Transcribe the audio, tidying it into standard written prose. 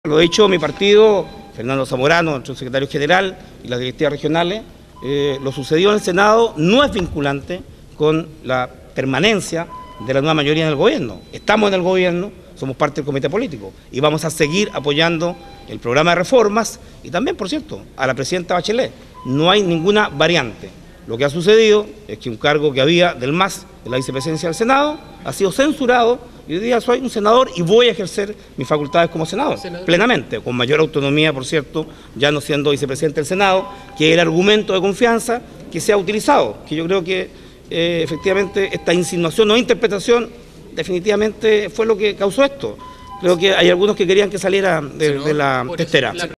Lo ha dicho mi partido, Fernando Zamorano, nuestro secretario general, y las directivas regionales. Lo sucedido en el Senado no es vinculante con la permanencia de la nueva mayoría en el gobierno. Estamos en el gobierno, somos parte del comité político y vamos a seguir apoyando el programa de reformas y también, por cierto, a la presidenta Bachelet. No hay ninguna variante. Lo que ha sucedido es que un cargo que había del MAS, de la vicepresidencia del Senado, ha sido censurado y hoy día soy un senador y voy a ejercer mis facultades como senador, plenamente, con mayor autonomía, por cierto, ya no siendo vicepresidente del Senado, que es el argumento de confianza que se ha utilizado, que yo creo que efectivamente esta insinuación o interpretación definitivamente fue lo que causó esto. Creo que hay algunos que querían que saliera de la testera.